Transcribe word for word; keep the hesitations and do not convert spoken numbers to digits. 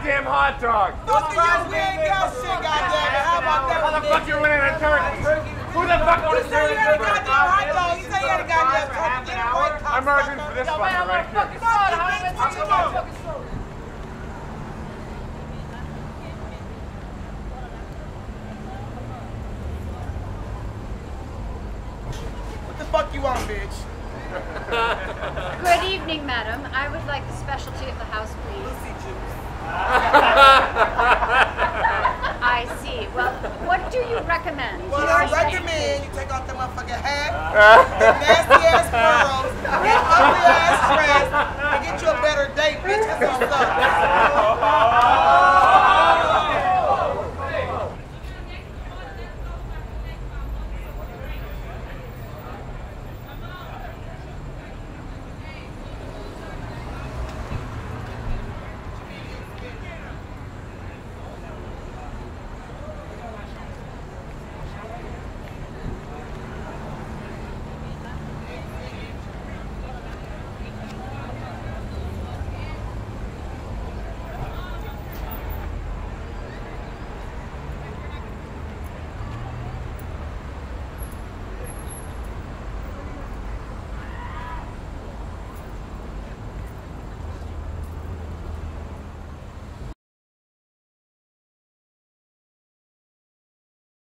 goddamn hot dog. Fuck you, we ain't got shit, goddamn. How about that? How the fuck you winning a turkey? Who the fuck You say you had a goddamn hot dog. You say you had a goddamn turkey. Get it right, I'm arguing for this fucker right here. What the fuck you want, bitch? Good evening, madam. I would like the specialty of the house, please. Lucy juice. I see. Well, what do you recommend? Well, I recommend you take off the motherfucking hat, the nasty ass pearls, that ugly ass dress, and get you a better date, bitch. That's what's up.